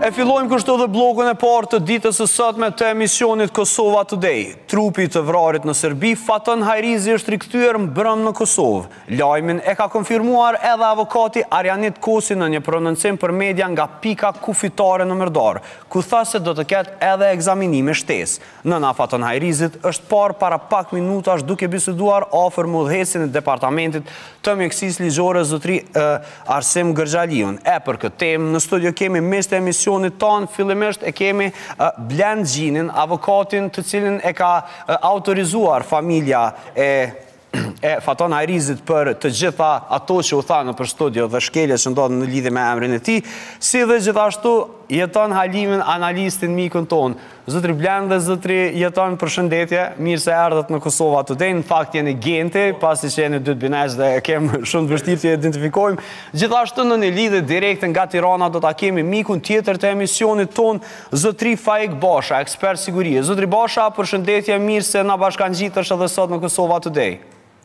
E fillojmë kështu dhe blokun e parë të ditës së sotme të emisionit Kosova Today. Trupi të vrarit në Serbi, Faton Hajrizi është rikthyer mbrëm në Kosovë. Lajmin e ka konfirmuar edhe avokati Arjanit Kosi në një prononcim për media nga pika kufitare në Mërdor, ku tha se do të ketë edhe ekzaminime shtesë. Nëna Faton Hajrizit është parë para pak minutash duke biseduar afër me udhëheqësin e departamentit të mjekësisë ligjore zotri Arsim Gërxhaliun. E për këtë temë në studio kemi mes të emisionit tonë, fillimisht e kemi Blend Gjinin, avokatin të cilin e ka autorizuar familja e Faton Hajrizit për të gjitha ato që u tha në për studio dhe shkelje që ndodhën në lidhje me emrin e tij, si dhe gjithashtu jeton Halimin analistin mikun ton. Zotri Blend dhe zotri jeton, përshëndetje, mirë se erdhët në Kosova Today. Në fakt jeni gente, pasi që jeni dytë binesh dhe kemë shumë të vështirë të identifikojmë. Gjithashtu në një lidhje direkte nga Tirana do ta kemi mikun tjetër të emisionit ton, zotri Faik Basha, ekspert sigurie. Zotri Basha, përshëndetje, mirë se na bashkangjitesh edhe sot në Kosova Today.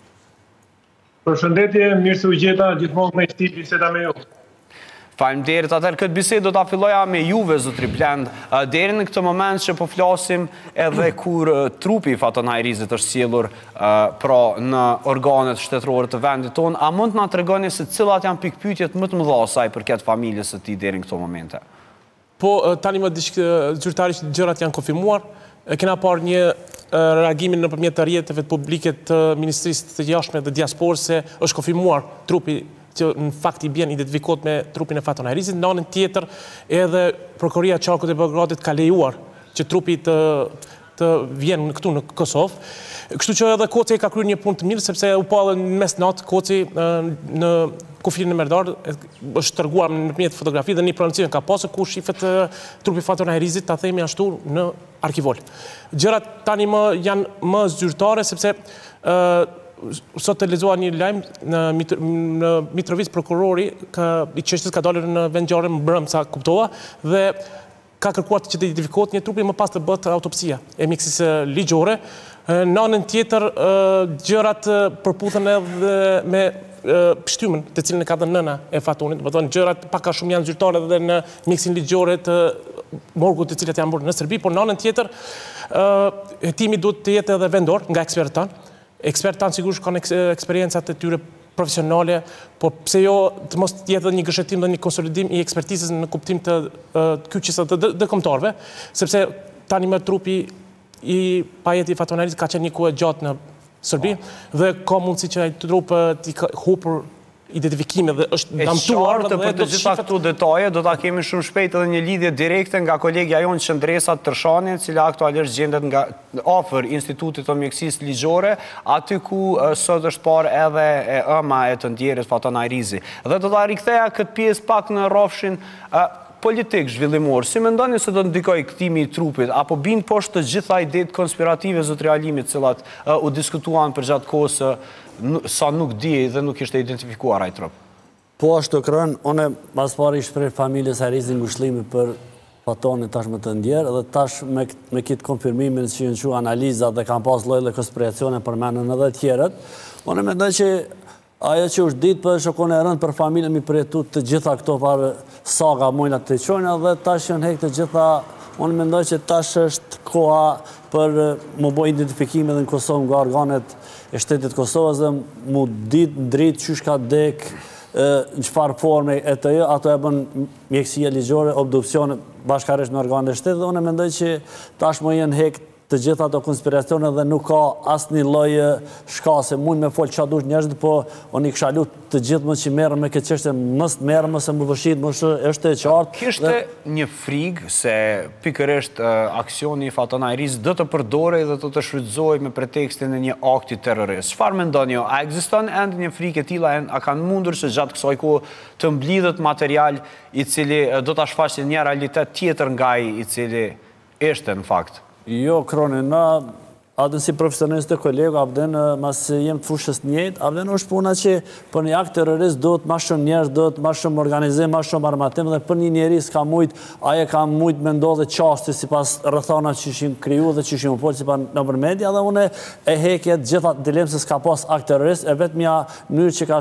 Përshëndetje, mirë se u gjeta, gjithmonë me stil biseda me ju. Faleminderit. Atëherë këtë bisedë do ta filloja me juve, zotri Blend. Deri në këtë moment që po flasim edhe kur trupi i Faton Hajrizit është sjellur pra në organet shtetërore të vendit tonë, a mund të na tregoni se cilat janë pikpyetjet më të mëdha sa i përket familjes së tij deri në këto momente? Po, tani më zyrtarisht gjërat janë konfirmuar. Kena parë një reagimin nëpërmjet të rrjeteve publike të Ministrisë të Jashtme dhe Diasporës se është konfirmuar trupi që në fakt i bjen identifikohet me trupin e Faton Hajrizit. Në anën tjetër, edhe Prokuroria e Qarkut e Beogradit ka lejuar që trupi të vjen këtu në Kosovë. Kështu që edhe Koci ka kryer një punë të mirë, sepse u pa në mes natë Koci në kufirin e Mërdor është treguar nëpërmjet fotografi dhe një prononcim ka pasur ku shifet trupi Faton Hajrizit, ta themi ashtu, në arkivol. Gjërat tani janë më zyrtare sepse sot të lexova një lajm në Mitrovic prokurori i çështjes ka dalur në vendngjarje mbrëm sa kuptova dhe ka kërkuar që të identifikohet një trupi më pas të bëhet autopsia e mjekësisë ligjore. Në anën tjetër, gjërat përputhen edhe me pështymën të cilën e ka dhënë nëna e Fatonit. Do të thonë gjërat pak a shumë janë zyrtare edhe në mjekësinë ligjore të morgut të cilat janë bërë në Serbi, por në anën tjetër hetimi duhet të jetë edhe vendor nga ekspertët tanë. Ekspertët tanë sigurisht kanë eksperiencat e tyre profesionale, por pse jo të mos jetë një gëshëtim dhe një konsolidim i ekspertizës në kuptim të kyçës së dëkombëtarëve, sepse tani më trupi i pajeti i Faton Hajrizit ka qenë një kohë gjatë në Serbi dhe ka mundësi që ai trup t'i hupur identifikime dhe është damtuar dhe për të gjitha këto detaje do ta kemi shumë shpejt edhe një lidhje direkte nga kolegja jonë Qëndresa Tërshani, e cila aktualisht gjendet nga afër Institutit të Mjekësisë Ligjore, aty ku sot është parë edhe ëma e të ndjerit Faton Hajrizi. Dhe do ta riktheja këtë pjesë pak në rrafshin politik zhvillimor. Si mendoni se do të ndikojë kthimi i trupit apo bin poshtë të gjitha idetë konspirative zotri Halimit, të cilat u diskutuan për gjatë kohës sa nuk di dhe nuk ishte identifikuar ai trup? Po ashtu krën, unë mas pari shpreh familjes Hajrizi ngushëllimi për Fatonin tash më të ndjerë dhe tash me këtë konfirmimin që janë qenë analiza dhe kanë pas lloj konspiracione përmendën edhe tjerët. Unë mendoj që ajo që është ditë për shokon e rënd për familjen mi përjetu të gjitha këto parë saga mojna të qojnë dhe tash janë hek të gjitha. Unë mendoj që tash është koha për më boj identifikime dhe në Kosovë nga organet e shtetit Kosovës dhe mu ditë dritë qysh ka dek në qëfar forme e të jo, ato e bën mjekësia ligjore, obdukcione bashkarisht në organet e shtetit dhe unë mendoj që tash më jenë hek të gjitha ato konspiracione dhe nuk ka asnjë lloj shkase. Mund me fol çfarë dush njerëzit, po unë i kisha lutur të gjithë më që merren me këtë çështje, mos merren, mos e mbështit, mos është e qartë. Kishte një frikë se pikërisht aksioni i Faton Hajrizit do të përdorej dhe do të shfrytëzohej me pretekstin e një akti terrorist. Çfarë mendoni ju? A ekziston ende një frikë e tilla, a kanë mundur që gjatë kësaj kohe të mblidhet material i cili do ta shfaqë një realitet tjetër nga ai i cili ishte në fakt? Jo, kroni, na adën si profesionist të kolegu, abden mas jem të fushës njëjtë, abden është puna që për një akt terrorist do të ma shumë njerëz, do të ma shumë organizim, ma shumë armatim, dhe për një njeri s'ka mujt, aje ka mujt me ndodhe qasti si pas rëthona që ishim kriju dhe që ishim u polë si pas në përmedia, dhe une e heket gjithat dilemë se s'ka pas akt terrorist, e vetë mja njërë që ka shku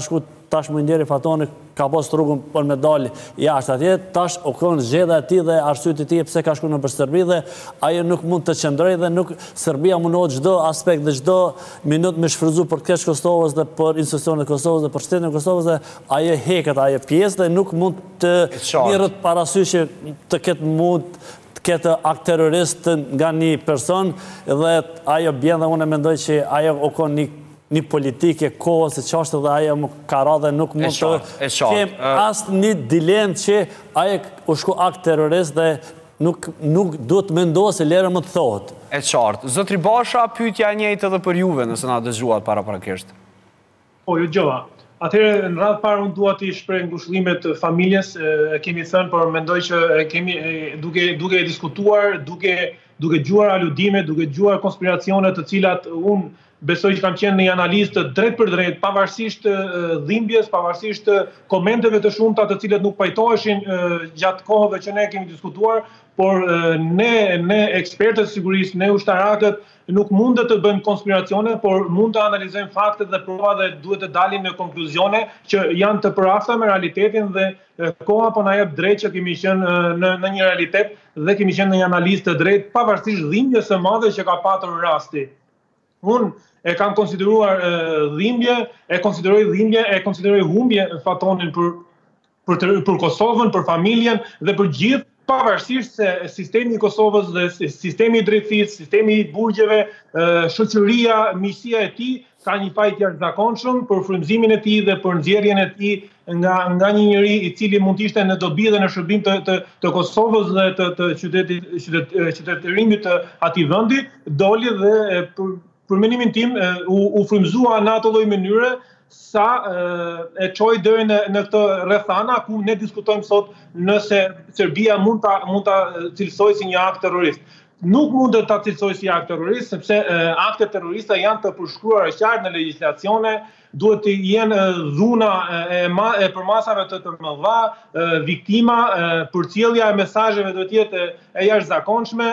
tash më ndjeri Fatoni ka pas rrugën për me dalë jashtë atje, tash o kënë zgjedhja e tij dhe arsyet e tij pse ka shkuar nëpër Serbi dhe ajo nuk mund të qëndrojë dhe nuk Serbia mundohet çdo aspekt dhe çdo minutë me shfrytzu për të keq Kosovës dhe për institucionet e Kosovës dhe për shtetin e Kosovës dhe ajo heket ajo pjesë dhe nuk mund të mirët parasysh që të ketë mund këtë akt terrorist nga një person dhe ajo bjen dhe unë mendoj që ajo o konë një politike kohës e qashtë dhe ajo më ka ra dhe nuk mund të kem asë një dilemë që ajo u shku akt terrorist dhe nuk duhet me ndohë se lere më të thotë. E qartë. Zotri Basha, pyetja njëjtë edhe për juve nëse na dëgjuat paraprakisht. Po, ju gjova. Atëherë, në radhë parë unë dua të shpreh ngushëllimet familjes, kemi thënë, por mendoj që kemi duke diskutuar, duke gjuar aludime, duke gjuar konspiracione të cilat unë besoj që kam qenë një analist drejt për drejt, pavarësisht dhimbjes, pavarësisht komenteve të shumta të cilat nuk pajtoheshin gjatë kohëve që ne kemi diskutuar, por ne ekspertët sigurisë, ne ushtarakët, nuk mundet të bëjmë konspiracione, por mund të analizojmë faktet dhe prova dhe duhet të dalim në konkluzione që janë të përafta me realitetin dhe koha po na jep drejt që kemi qenë në një realitet dhe kemi qenë në një analizë të drejtë pavarësisht dhimbjes së madhe që ka patur rasti. Unë e kam konsideruar dhimbje, e konsideroj humbje Fatonin për Kosovën, për familjen dhe për gjithë, pavarësisht se sistemi i Kosovës dhe sistemi i drejtësisë, sistemi i burgjeve, shoqëria, miqësia e tij ka një fajt të jashtëzakonshëm për frymëzimin e tij dhe për nxjerrjen e tij nga një njeri i cili mund të ishte në dobi dhe në shërbim të Kosovës dhe të qytetërimit të atij vendi, doli dhe për mendimin tim u frymëzua në atë lloj mënyre sa e çoi deri në këtë rrethana ku ne diskutojmë sot nëse Serbia mund ta cilësojë si një akt terrorist. Nuk mund të ta cilësojë si akt terrorist sepse aktet terroriste janë të përshkruara qartë në legjislacione, duhet të jenë dhuna e përmasave të mëdha, viktima, përcjellja e mesazheve duhet të jetë e jashtëzakonshme.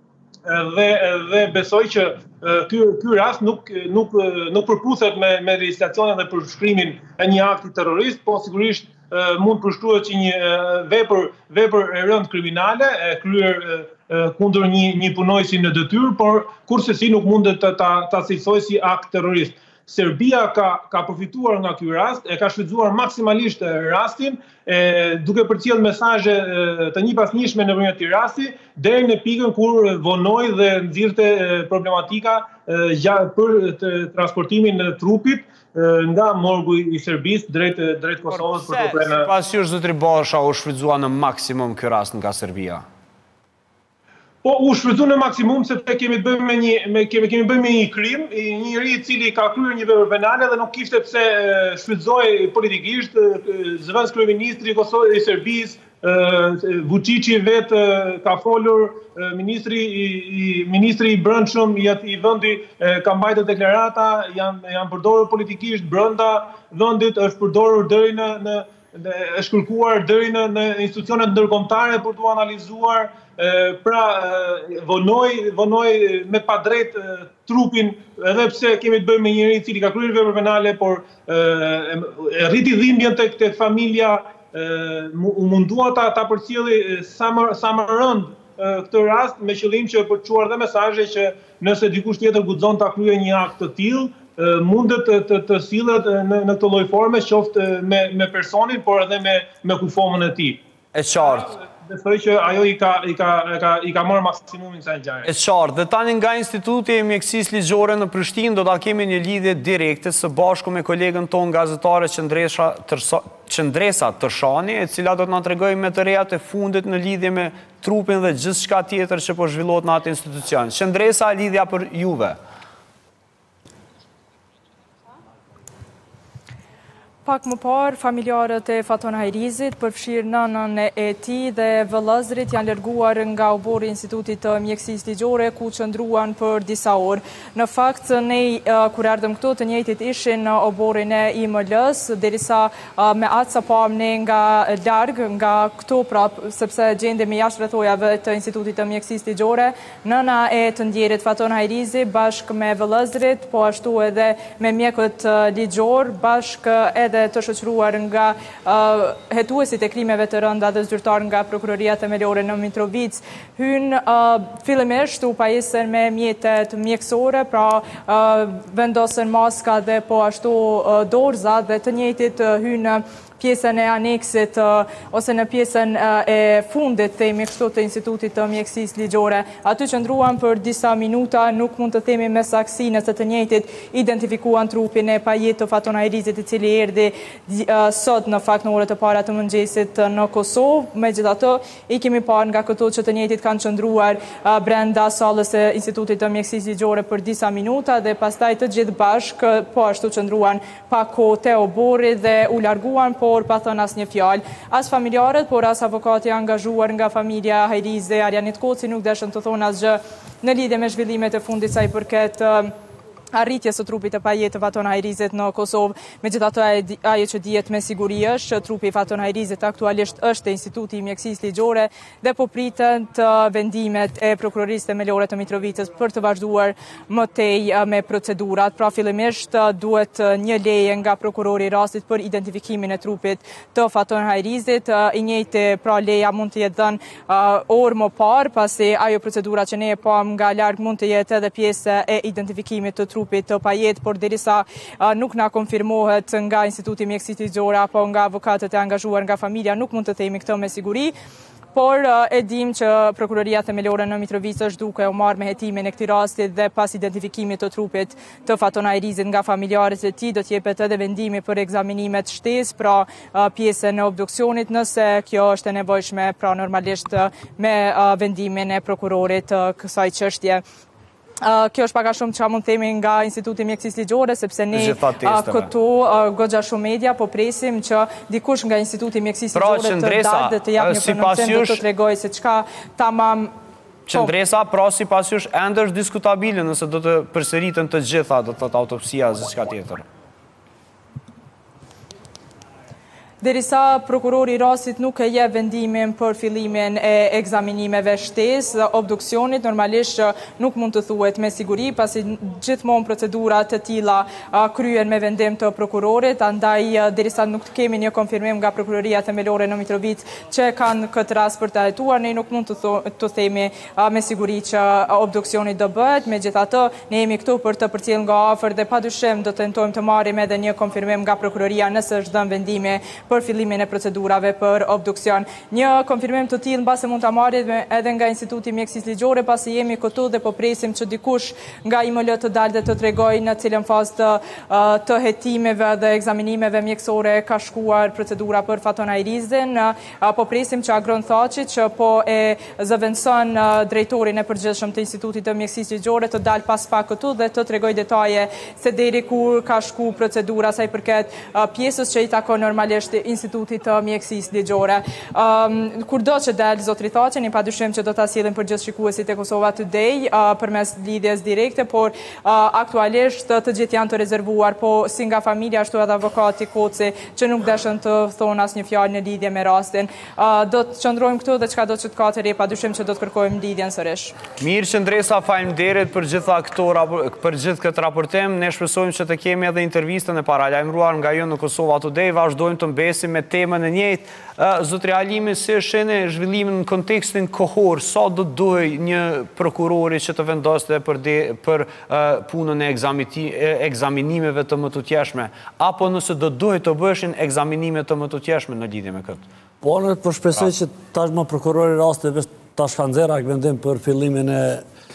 Dhe besoj që ky rast nuk përputhet me legjislacionin dhe përshkrimin e një akti terrorist, po sigurisht mund përshkruhet që një vepër e rëndë kriminale e kryer kundër një punojësi në detyrë, por kurse si nuk mundet ta cilësojë si akt terrorist. Serbia ka përfituar nga ky rast, e ka shfrytzuar maksimalisht rastin, duke përcjell mesazhe të njëpasnjëshme nëpërmjet këtij rasti, deri në pikën kur vonoi dhe nxirrte problematika për transportimin e trupit nga morgu i Serbisë drejt Kosovës për probleme. Sipas jush zotri Basha u shfrytëzua në maksimum ky rast nga Serbia? Po, u shfrytzu në maksimum sepse kemi të bëjmë me një krim, një njeri i cili ka kryer një vepër penale dhe nuk kishte pse shfrytëzohej politikisht, zëvendës kryeministri i Serbisë, Vučići vetë ka folur, ministri i brendshëm i vendi ka mbajtur deklarata, janë përdorur politikisht brenda vendit, është përdorur deri është kërkuar deri në institucionet ndërkombëtare për t'u analizuar. Pra vonoj me padrejt trupin, edhe pse kemi të bëjmë me njëri i cili ka kryer vepër penale, por rriti dhimbjen tek familja, u mundua ta përcjelli sa më rënd këtë rast me qëllim që për të çuar dhe mesazhe që nëse dikush tjetër guxon ta kryejë një akt të tillë, mundet të sillet në këtë lloj forme, qoftë me personin, por edhe me kufomën e tij. E qartë. Besoj që ajo i ka marrë maksimumin sa ngjarje. E qartë, dhe tani nga Instituti i Mjekësisë Ligjore në Prishtinë do ta kemi një lidhje direkte së bashku me kolegën tonë gazetare Qendresa Tërshani, e cila do të na tregojë me të rejat e fundit në lidhje me trupin dhe gjithçka tjetër që po zhvillohet në atë institucion. Qendresa, lidhja për juve. Pak më parë, familjarët e Faton Hajrizit, përfshirë nënën e tij dhe vëllezërit, janë larguar nga obori i Institutit të Mjekësisë Ligjore, ku qëndruan për disa orë. Në fakt, ne kur erdhëm këtu, të njëjtit ishin në oborin e IML-s, derisa me atë sa pam ne nga larg, nga këtu prap, sepse gjendemi jashtë rrethojave të Institutit të Mjekësisë Ligjore, nëna e të ndjerit Faton Hajrizi bashkë me vëllezërit, po ashtu edhe me mjekët ligjor, bashkë edhe edhe të shoqëruar nga hetuesit e krimeve të rënda dhe zyrtar nga Prokuroria Themelore në Mitrovic, hynë fillimisht u pajisën me mjetet mjekësore, pra vendosën maska dhe po ashtu dorza dhe të njëjtit hynë pjesën e aneksit ose në pjesën e fundit themi kështu të Institutit të Mjekësisë Ligjore. Aty qëndruan për disa minuta, nuk mund të themi me saksi nëse të njëjtit identifikuan trupin e Pajit të Faton Hajrizit, i cili erdhi sot në fakt në orët e para të mëngjesit në Kosovë. Megjithatë, i kemi parë nga këto që të njëjtit kanë qëndruar brenda sallës e Institutit të Mjekësisë Ligjore për disa minuta dhe pastaj të gjithë bashkë po ashtu qëndruan pa kohë te obori dhe u larguan, por pa thënë asnjë fjalë. As familjarët, por as avokati angazhuar nga familja Hajrizi, Arjanit Koci, nuk dëshën të thonë asgjë në lidhje me zhvillimet e fundit sa i përket arritjes së trupit të Pajit të Faton Hajrizit në Kosovë. Megjithatë, ajo që dihet me siguri është trupi i Faton Hajrizit aktualisht është te Instituti i Mjekësisë Ligjore dhe po priten të vendimet e Prokurorisë Themelore të Mitrovicës për të vazhduar më tej me procedurat. Pra fillimisht duhet një leje nga prokurori i rastit për identifikimin e trupit të Faton Hajrizit. I njëjti pra leja mund të jetë dhënë orë më parë, pasi ajo procedura që ne e pam nga larg mund të jetë edhe pjesë e identifikimit të trupit të Pajit, por derisa nuk na konfirmohet nga Instituti i Mjekësisë Ligjore apo nga avokatët e angazhuar nga familja, nuk mund të themi këtë me siguri. Por e dim që Prokuroria Themelore në Mitrovic është duke u marrë me hetimin e këtij rasti dhe pas identifikimit të trupit të Faton Hajrizit nga familjarët e tij do të jepet edhe vendimi për ekzaminimet shtesë, pra pjesën e obduksionit, nëse kjo është e nevojshme, pra normalisht me vendimin e prokurorit të kësaj çështje. Kjo është pak a shumë që mund të themi nga Instituti i Mjekësisë Ligjore, sepse ne këtu goxha shumë media po presim që dikush nga Instituti i Mjekësisë Ligjore të dalë dhe të japë një prononcim dhe të tregojë se çka tamam. Qëndresa, pra sipas jush ende është diskutabile nëse do të përsëriten të gjitha, do të thotë autopsia ose çka tjetër. Derisa prokurori i rastit nuk e jep vendimin për fillimin e ekzaminimeve shtesë, obduksionit normalisht nuk mund të thuhet me siguri, pasi gjithmonë procedurat të tilla kryen me vendim të prokurorit, andaj derisa nuk kemi një konfirmim nga Prokuroria Themelore në Mitrovic që kanë këtë rast për të hetuar, ne nuk mund të themi me siguri që obduksioni do bëhet. Megjithatë, ne jemi këtu për të përcjellë nga afër dhe padyshim do tentojmë të marrim edhe një konfirmim nga prokuroria nëse është dhënë vendimi për fillimin e procedurave për obduksion. Një konfirmim të tillë mbase mund ta marrim edhe nga Instituti i Mjekësisë Ligjore, pasi jemi këtu dhe po presim që dikush nga IML të dalë dhe të tregojë në cilën fazë të hetimeve dhe ekzaminimeve mjekësore ka shkuar procedura për Faton Hajrizin. Po presim që Agron Thaçi, që po e zëvendëson drejtorin e përgjithshëm të Institutit të Mjekësisë Ligjore, të dalë pas pak këtu dhe të tregojë detaje se deri kur ka shku procedura sa i përket pjesës që i takon normalisht Institutit të Mjekësisë Ligjore. Kurdo që del zotri Thaçi, ne padyshim që do ta sjellim për gjithë shikuesit e Kosova Today përmes lidhjes direkte, por aktualisht të gjithë janë të rezervuar, po si nga familja ashtu edhe avokati Koci që nuk dëshën të thonë asnjë fjalë në lidhje me rastin. Do të qëndrojmë këtu dhe çka do të ka të re, padyshim që do të kërkojmë lidhjen sërish. Mirë, Qëndresa, faleminderit për për gjithë këtë raportim. Ne shpresojmë që të kemi edhe intervistën e paralajmëruar nga ju në Kosova Today. Vazhdojmë të mbesim me temën e njëjtë. Zotri Alimi, si shene zhvillimin në kontekstin kohor, sa do të duhej një prokurori që të vendoste për punën e ekzaminimeve të mëtutjeshme, apo nëse do të duhej të bëshin ekzaminime të mëtutjeshme në lidhje me këtë? Po, në të shpresoj që tashmë prokurori rastit tash kanë nxjerrë vendim për fillimin e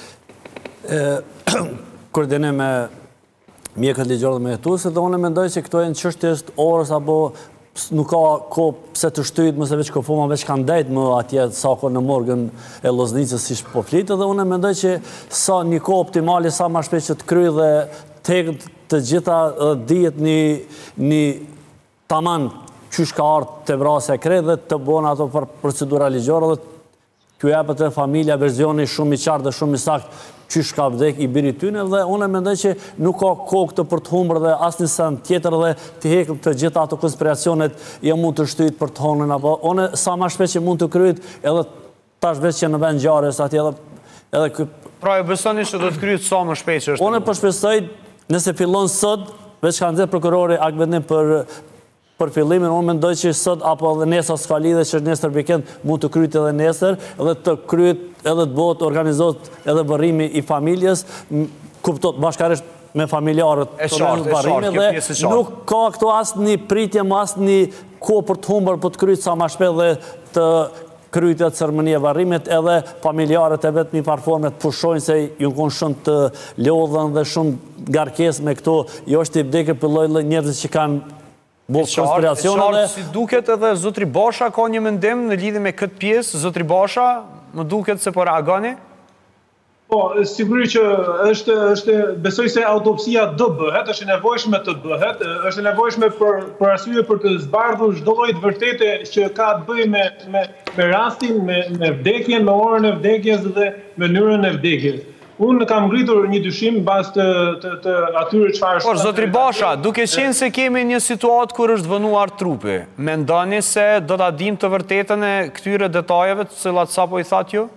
koordinim me mjekët ligjor dhe me hetuesit, dhe unë mendoj që këto janë çështje orës apo nuk ka kohë pse të shtyhet, mëse veç kofoma veç kanë dejt më atje sa ko në morgën e Loznicës si po flitë, dhe unë mendoj që sa një kohë optimale, sa ma shpejt që të kryj dhe të gjitha dihet një taman qysh ka ardhur të vrasja e krejt dhe të bëhen ato për procedura ligjore dhe kjo jepet e familja verzioni shumë i qartë dhe shumë i saktë qysh ka vdek i biri tyne, dhe unë mendoj që nuk ka kohë këtë për të humbër dhe asnjë sen tjetër dhe të hekëm të gjitha ato konspiracionet mund të shtyjt për të honën, apo unë sa ma shpejt që mund të kryet edhe tash veç që në vend ngjarjes atje edhe Pra e besoni që do të kryet sa më shpejt që është? Unë po shpresoj nëse fillon sot, veç ka nxjerrë prokurori akt vendim për për fillimin, unë mendoj që sot apo edhe nesër s'ka lidhje që nesër weekend mund të kryet edhe nesër, edhe të kryet edhe të bëhet organizohet edhe varrimi i familjes, kuptot bashkarisht me familjarët të varrimi dhe nuk ka këto asnjë pritje, asnjë kohë për të humbur për të kryer sa më shpejt dhe të kryetja ceremonia e varrimit, edhe familjarët e vetë një farforme të pushojnë se ju kanë shumë të lodhën dhe shumë ngarkesë me këto, jo është i vdekje për lloj njerëz që kanë bërë konspiracione. Si duket edhe zotri Basha ka një mendim në lidhje me këtë pjesë, zotri Basha, më duket se po reagoni? Po, sigurisht që besoj se autopsia do bëhet, është e nevojshme të bëhet, është e nevojshme për arsye për të zbardhur çdo lloj të vërtete që ka të bëjë me rastin, me vdekjen, me orën e vdekjes dhe mënyrën e vdekjes. Unë kam ngritur një dyshim bazë të atyre çfarë. Por zotri Basha, duke qenë se kemi një situatë kur është vënuar trupi, mendoni se do ta dim të vërtetën e këtyre detajeve të cilat sapo i thatë ju?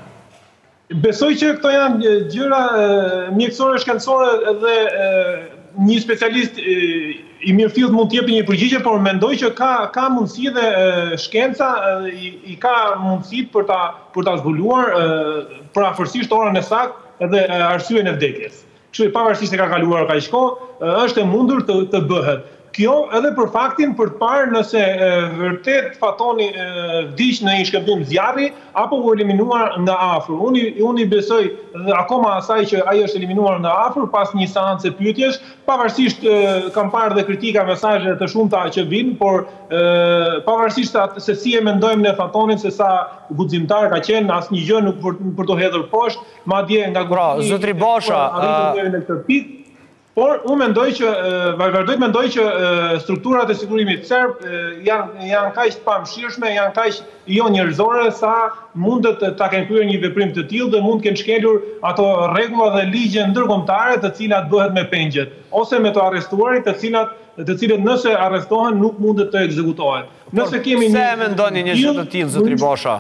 Besoj që këto janë gjëra mjekësore, shkencore dhe një specialist i mirëfillt mund të jepë një përgjigje, por mendoj që ka mundësi dhe shkenca i ka mundësi për ta zbuluar parafërsisht orën e saktë edhe arsyeën e vdekjes. Kështu pavarësisht se ka kaluar kaq kohë, është e mundur të bëhet. Kjo edhe për faktin për të parë nëse vërtet Fatoni vdiq në një shkëmbim zjarri apo u eliminuar nga afër. Unë i besoj dhe akoma asaj që ai është eliminuar nga afër pas një seance pyetjesh, pavarësisht kam parë dhe kritika, mesazhe të shumta që vinë, por pavarësisht se si e mendojmë ne Fatonin, se sa guximtar ka qenë, asnjë gjë nuk për të hedhur poshtë, madje nga zotri Basha, në këtë pikë. Por unë vazhdoj të mendoj që strukturat e sigurimit serb janë kaq të pamëshirshme, janë kaq jo njerëzore sa mundet ta kenë kryer një veprim të tillë dhe mund të kenë shkelur ato rregulla dhe ligje ndërkombëtare të cilat bëhet me pengjet, ose me të arrestuarit të cilët nëse arrestohen nuk mundet të ekzekutohen. Nëse kemi pse mendoni një gjë të tillë zotri Basha?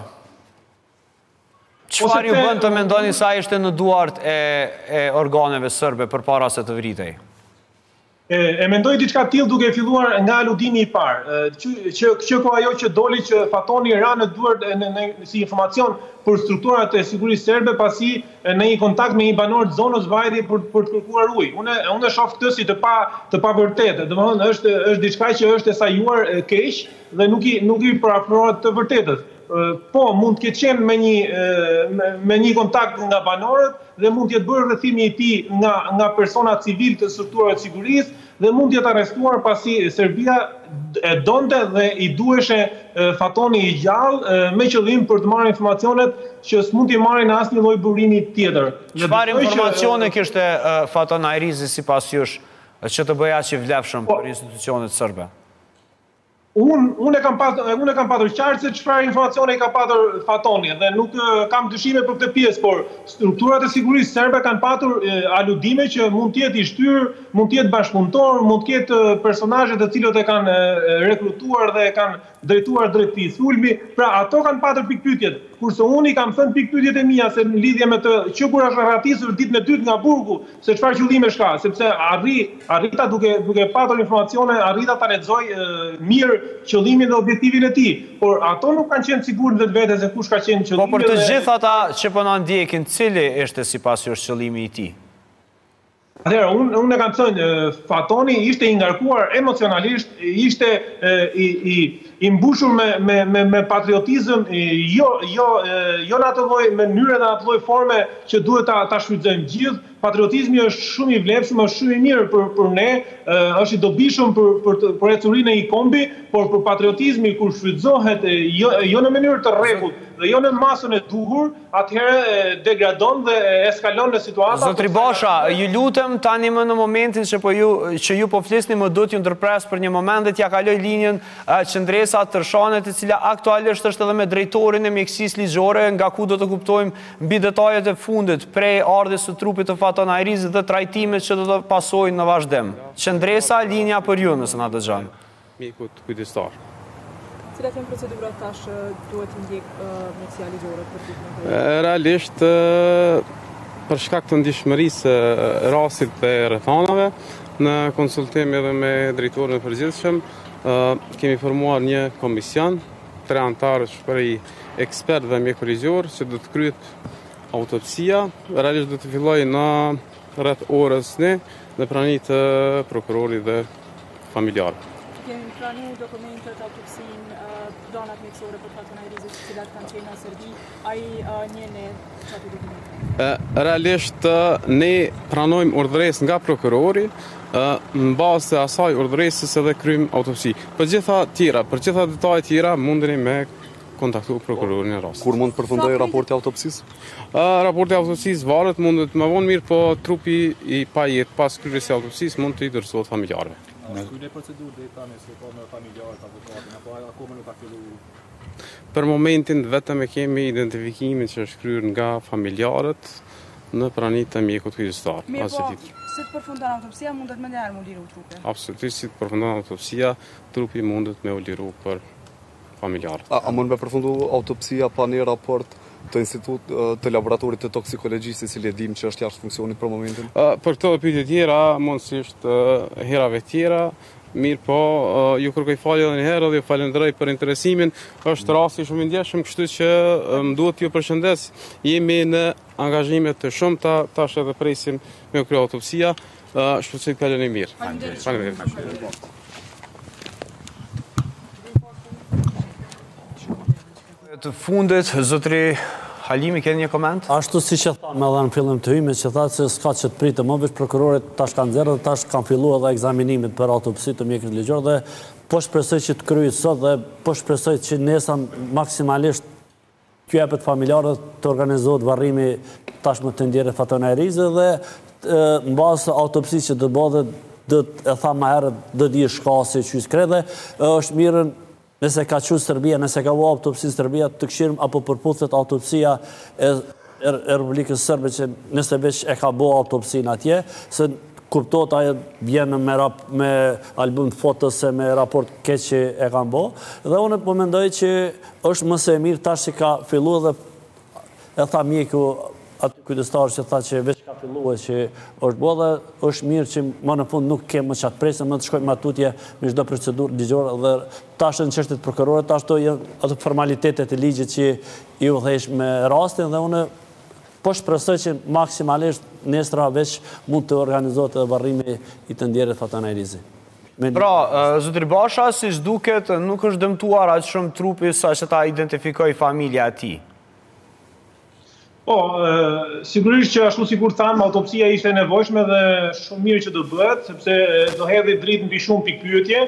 Çfarë ju bën të mendoni se ai ishte në duart e organeve serbe përpara se të vritej? E mendoj diçka të tillë duke filluar nga aludimi i parë, që ko ajo që doli që Fatoni ra në duart si informacion për strukturat e sigurisë serbe pasi në një kontakt me një banor të zonës vajri për të kërkuar ujë. Unë shoh këtë si të pavërtetë. Domethënë është diçka që është e sajuar keq dhe nuk i parafrohet të vërtetës. Po, mund të ketë qenë me një kontakt nga banorët dhe mund të jetë bërë rrethimi i tij nga persona civil të strukturave të sigurisë dhe mund të jetë arrestuar pasi Serbia e donte dhe i duheshe Fatoni i gjallë me qëllim për të marrë informacionet që s'mund t'i marrin në asnjë lloj burimi tjetër. Çfarë informacione kishte Faton Ajrizi sipas jush që të bëja aq i vlefshëm për institucionet serbe? Unë kam patur qartë se çfarë informacione ka patur Fatoni dhe nuk kam dyshime për këtë pjesë, por strukturat e sigurisë serbe kanë patur aludime që mund të jetë i shtyrë, mund të jetë bashkëpunëtor, mund të jetë personazhe të cilët e kanë rekrutuar dhe e kanë drejtuar drejt këtij sulmi. Pra ato kanë patur pikpyetjet, kurse unë i kam thënë pikpyetjet e mia se në lidhje me të që kur është ratisur ditën e dytë nga burgu, se çfarë qëllimesh ka, sepse arrita duke patur informacione, arrita ta lexoj mirë qëllimin dhe objektivin e tij, por ato nuk kanë qenë sigurt vetvete se kush ka qenë qëllimi. Po për të gjithë ata që po na ndjekin, cili është sipas jush qëllimi i tij? Atëherë, unë e kam thënë, Fatoni ishte i ngarkuar emocionalisht, ishte i mbushur me patriotizëm, jo në atë lloj mënyre dhe atë lloj forme që duhet ta shfrytëzojmë gjithë. Patriotizmi është shumë i vlefshëm, është shumë i mirë për ne, është i dobishëm për ecurinë e një kombi, por për patriotizmi kur shfrytëzohet jo në mënyrë të rregullt dhe jo në masën e duhur, atëherë degradon dhe eskalon në situata. Zotri Basha, ju lutem tani më në momentin që ju po flisni, më duhet ju ndërpres për një moment dhe t'ja kaloj linjën Qendresa Tërshanet, e cila aktualisht është edhe me drejtorin e mjekësisë ligjore, nga ku do të kuptojmë mbi detajet e fundit prej ardhes së trupit të Faton Ajrizit dhe trajtimet që do të pasojnë në vazhdim. Qendresa, linja për ju nëse na dëgjon. Mjekut kujdestar. Cilat janë procedurat tash duhet të ndjek mjekësia ligjore për ditën? Realisht për shkak të ndihmërisë rastit të rrethanave, në konsultim edhe me drejtorin e përgjithshëm, kemi formuar një komision, 3 antarësh prej ekspert dhe mjekërigjor që do të kryet autopsia. Realisht do të fillojë në rreth orës në prani të prokurorit dhe familjar. Kemi pranu dokumentet, autopsin, danat mjekësore për Fatona Hajrizit, të cilat kanë qenë në Serbi, ai njeh në çfarë dokumente? Realisht ne pranojmë urdhëresë nga prokurori, në bazë të asaj urdhëresës edhe kryjmë autopsi. Për gjitha detajet tjera mundeni me kontaktu prokurorin e rastit. Kur mund të përfundojë raporti autopsisë? Raporti autopsisë varet, mundet më vonë mirë, po trupi i pajet pas kryerjes së autopsisë mund të i dërsohet familjarëve. Shkruajnë procedurë deri tani se ka me familjarët, avokatin, apo akoma nuk ka filluar? Për momentin vetëm e kemi identifikimin që është kryer nga familjarët në praninë të mjekut kryestar. Mirë, po, si të përfundon autopsia, mundet më njëherë me u liru trupi? Absolutisht, si të përfundon autopsia, trupi mundet me u liru për familjarët. A mund me përfundu autopsia pa një raport të laboratorit të toksikologjisë, si le dim që është jashtë funksionit për momentin? Për këto pyetje tjera, mundësisht herave tjera, mirë po, ju kërkoj falje edhe një herë dhe ju falenderoj për interesimin. Është rasti shumë i ndjeshëm, kështu që më duhet ju përshëndes. Jemi në angazhime të shumta, tash edhe presim me kryer autopsia. Shpresoj të kaloni mirë. Faleminderit. Të fundit, zotri Halimi, keni një koment? Ashtu si që thamë edhe në fillim të hyjme, që tha se s'ka që të pritë më veç prokurorit tash kanë zerë dhe tash kanë fillu edhe egzaminimit për autopsi të mjekës ligjor dhe po shpresoj që të kryet sot dhe po shpresoj që nesa maksimalisht t'ju jepet familjarët të organizohet varrimi tashmë të ndjerë Fatona Hajrizit dhe në bazë autopsi që të bëhe dhe e tha ma herët dhe di shkasi që i skre dhe është mirën nëse ka qenë Serbia, nëse ka vua autopsi Serbia, të këshirëm apo përputhet autopsia e Republikës Sërbe që nëse veç e ka bua autopsin atje, se kuptot aje vjenë me album fotose, me raport keq që e kanë bo, dhe unë po mendoj që është mëse e mirë tash që ka fillu dhe e tha mjeku aty kujdestarë që tha që veç ka fillu e që është bo dhe është mirë që më në fund nuk kemë më qatë presë, më të shkojmë matutje me çdo procedurë ligjore dhe tash në çështjet prokurore, tash ato formalitetet e ligjit që i udhëheq me rastin dhe unë po shpresoj që maksimalisht nesër veç mund të organizohet edhe varrimi i të ndjerit Fatona Hajrizit. Pra, zotri Basha, si duket, nuk është dëmtuar aq shumë trupi sa që ta identifikoj familja e tij. Po, sigurisht që ashtu sikur thamë, autopsia ishte nevojshme dhe shumë mirë që do bëhet, sepse do hedhë dritë mbi shumë pikpyetje,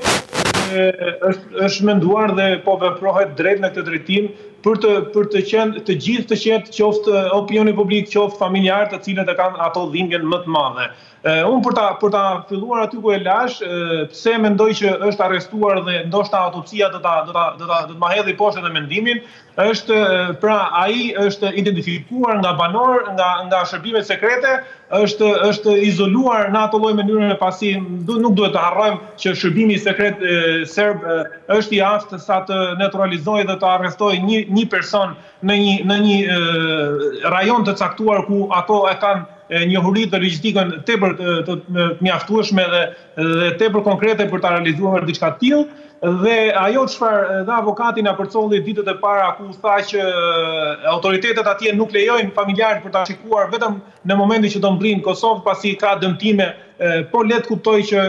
është menduar dhe po veprohet drejt në këtë drejtim për të qenë të gjithë të qetë qoftë opinioni publik, qoftë familjarë të cilët e kanë ato dhimbjen më të madhe. Unë për ta filluar aty ku e lash, pse mendoj që është arrestuar dhe ndoshta autopsia do të ma hedhi poshtë edhe mendimin, është pra ai është identifikuar nga banor, nga shërbimet sekrete, është izoluar në ato lloj mënyrën pasi nuk duhet të harrojmë që shërbimi sekret serb është i aftë sa të neutralizojë dhe të arrestojë një person në një rajon të caktuar ku ato e kanë njohuri dhe logjistikën tepër të mjaftueshme dhe tepër konkrete për ta realizuar diçka të tillë. Dhe ajo çfarë dhe avokati na përcolli ditët e para ku tha që autoritetet atje nuk lejojnë familjarët për ta shikuar vetëm në momentin që do mbrin Kosovë pasi ka dëmtime, po le të kuptoj që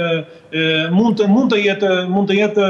mund të jetë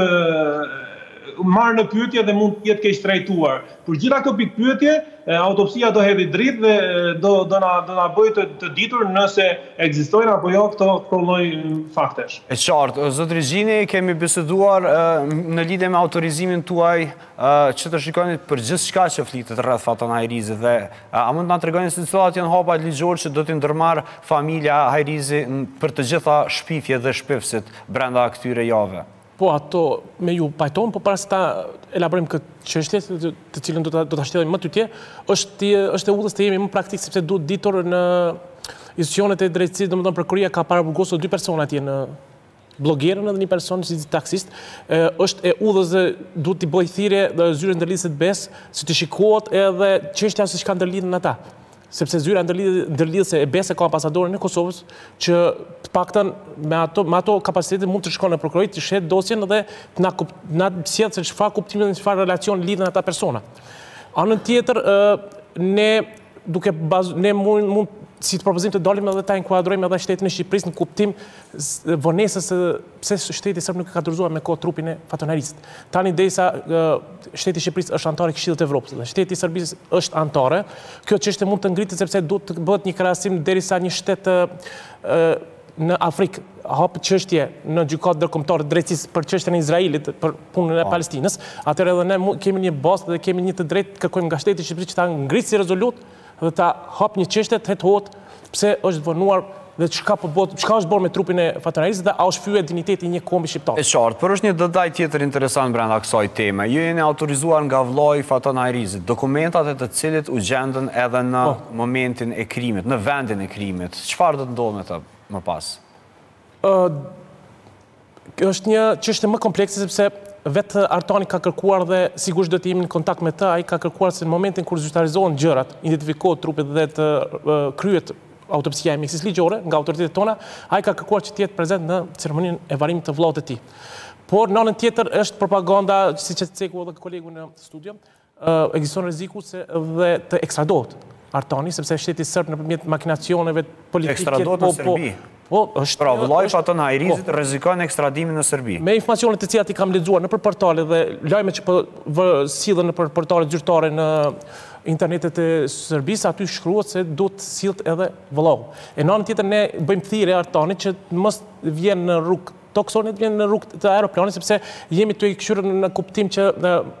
marrë në pyetje dhe mund të jetë keq trajtuar. Për gjitha këto pikpyetje, autopsia do hedhë dritë dhe do na bëjë të ditur nëse ekzistojnë apo jo këto lloj faktesh. E qartë, zotri Gjini, kemi biseduar në lidhje me autorizimin tuaj që të shikoni për gjithçka që flitet rreth Fatona Hajrizit dhe a mund të na tregoni se cilat janë hapat ligjor që do t'i ndërmarr familja Hajrizi për të gjitha shpifjet dhe shpifsit brenda këtyre javëve? Po ato me ju pajton, po para se ta elaborojmë këtë çështje, të cilën do ta shtjellim më tutje, është e udhës të jemi më praktik sepse duhet ditur në institucionet e drejtësisë, domethënë prokuria ka paraburgosur 2 persona atje në blogerën edhe një person si taksist, është e udhës dhe duhet t'i bëj thirrje dhe zyre ndërlidhëse të BE-s, si të shikohet edhe çështja se çka ndërlidhen ata. sepse zyra ndërlidhëse e bese ka ambasadorin e Kosovës, që të paktën me ato kapacitetet mund të shkon në prokurori, të shet dosjen dhe na sjellë se çfarë kuptimi dhe çfarë relacion lidhen ata persona. Anën tjetër, ne mund si të propozim të dalim edhe ta inkuadrojmë edhe shtetin e Shqipërisë në kuptim vonesës se pse shteti sërb nuk e ka dorëzuar me kohë trupin e Faton Harisit. Tani derisa shteti i Shqipërisë është antar i Këshillit të Evropës dhe shteti i Serbisë është antare, kjo çështje mund të ngritet sepse duhet të bëhet një krahasim derisa një shtet në Afrikë hap çështje në gjykatë ndërkombëtare drejtësisë për çështjen e Izraelit, për punën e Palestinës, atëherë edhe ne kemi një bazë dhe kemi një të drejtë kërkojmë nga shteti i Shqipërisë që ta ngritë si rezolut dhe ta hap një çështje të hetohet pse është vonuar dhe çka është bërë me trupin e Faton Harisit dhe a është fyer dinjiteti i një kombi shqiptar. E qartë, por është një detaj tjetër interesant brenda kësaj teme. Ju jeni autorizuar nga vllai i Faton Harisit, dokumentat e të cilit u gjendën edhe në momentin e krimit, në vendin e krimit. Çfarë do të ndodhë me të më pas? Është një çështje më komplekse sepse vetë Artani ka kërkuar dhe sigurisht do të jemi në kontakt me të, ai ka kërkuar se në momentin kur zyrtarizohen gjërat, identifikohet trupi dhe të kryhet autopsia e mjekësisë ligjore nga autoritetet tona, ai ka kërkuar që të jetë prezent në ceremoninë e varrimit të vllaut të tij. Por në anën tjetër është propaganda, siç e ceku edhe kolegu në studio, ekziston rreziku se dhe të ekstradohet Artani, sepse shteti serb nëpërmjet makinacioneve politike ekstradohet në Serbi. Pra vllai Faton Harisit rrezikon ekstradimin në Serbi. Me informacionet të cilat i kam lexuar nëpër portale dhe lajme që sillen nëpër portalet zyrtare në internetet e Serbisë, aty shkruhet se duhet të sillet edhe vllau. E në anën tjetër ne bëjmë thirrje Artanit që mos vjen në rrugë toksonit, vjen në rrugë të aeroplanit sepse jemi të kthyer në kuptim që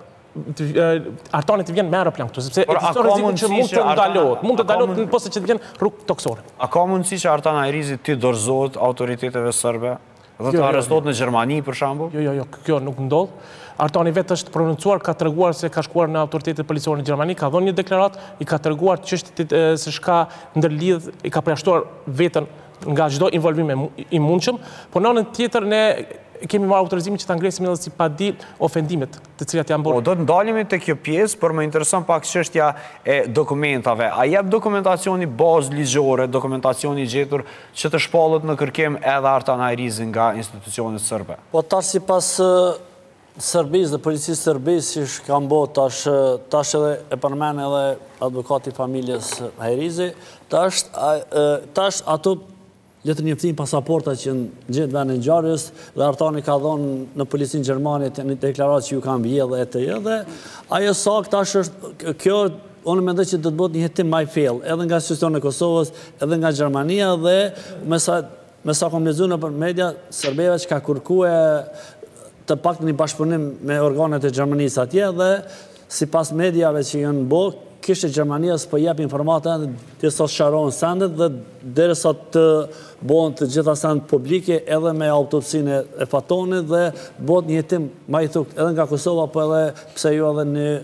Artani të vjen me aeroplan këtu, sepse ekziston rreziku që mund të ndalohet posa që të vjen rrugë toksore. A ka mundësi që Artan Harisit të dorëzohet autoriteteve serbe dhe të arrestohet në Gjermani për shembull? Jo, kjo nuk ndodh. Artani vetë është prononcuar, ka treguar se ka shkuar në autoritetet policore në Gjermani, ka dhënë një deklaratë, i ka treguar çështjet se çka ndërlidh, i ka përjashtuar veten nga çdo involvim i mundshëm, por në anën tjetër ne kemi marrë autorizimin që ta ngresim edhe si padi ofendimet të cilat janë bërë. Do të ndalemi te kjo pjesë, por më intereson pak çështja e dokumentave. A jep dokumentacioni bazë ligjore, dokumentacioni i gjetur që të shpallet në kërkim edhe Artan Harisi nga institucionet serbe? Po tash sipas Serbisë dhe policisë serbisë që kanë bërë tash edhe e përmend edhe advokati i familjes Harisi, tash ato letër njoftim pasaporta që në gjithë vendin ngjarjes dhe Artani ka dhënë në policinë gjermane një deklaratë që ju kanë vjedhë dhe ajo sakt tash është kjo unë mendoj që do të bëhet një hetim më i thellë edhe nga institucionet e Kosovës edhe nga Gjermania dhe me sa kam lexuar nëpër media serbëve që ka kërkuar të paktën një bashkëpunim me organet e Gjermanisë atje dhe sipas mediave që janë bërë kishte Gjermania s'po jep informata derisa sharon sendet dhe derisa të bëhen të gjitha sendet publike edhe me autopsinë e Fatonit dhe bëhet një hetim më i thukë edhe nga Kosova po edhe pse jo edhe në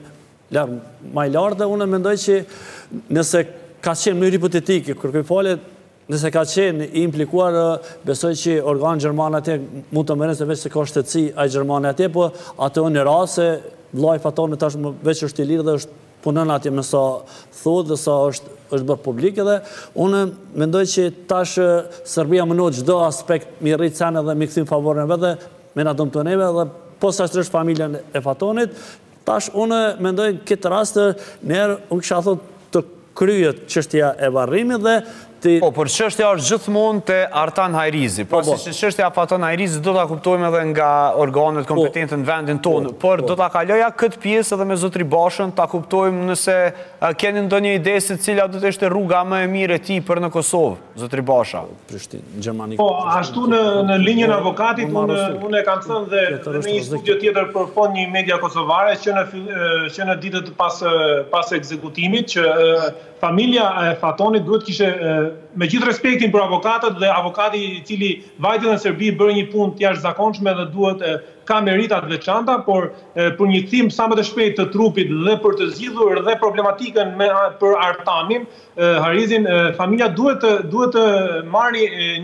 më i lartë dhe unë mendoj që nëse ka qenë në hipotetike kërkoj falje nëse ka qenë i implikuar besoj që organ gjerman atje mund të merren se veç se ka shtetësi ai gjerman atje po atë në rast se vllai Fatonit tash veç është i lirë dhe është punon atje me sa thotë dhe sa është bërë publike dhe unë mendoj që tash Serbia mënon çdo aspekt mi rrit sen edhe mi kthim favorin vetë me na dëmton neve dhe posa shtresh familjen e Fatonit tash unë mendoj në këtë rast unë kisha thotë të kryhet çështja e varrimit dhe por çështja është gjithmonë te Artan Harisi. Pasi që çështja e Faton Harisit do ta kuptojmë edhe nga organet kompetente në vendin tonë, por do ta kaloja këtë pjesë edhe me zotri Bashën, ta kuptojmë nëse keni ndonjë ide se cila do të ishte rruga më e mirë e tij për në Kosovë, zotri Basha. Prishtinë, Gjermani. Po, ashtu në linjën e avokatit unë e kam thënë dhe në një studio tjetër për fond një media kosovare që në ditët pas ekzekutimit që familja e Fatonit duhet kishe me gjithë respektin për avokatët dhe avokati i cili vajti në Serbi bërë një punë të jashtëzakonshme dhe duhet ka merita të veçanta, por për një kthim sa më të shpejtë të trupit dhe për të zgjidhur dhe problematikën për Artanin, Harisin, familja duhet të marrë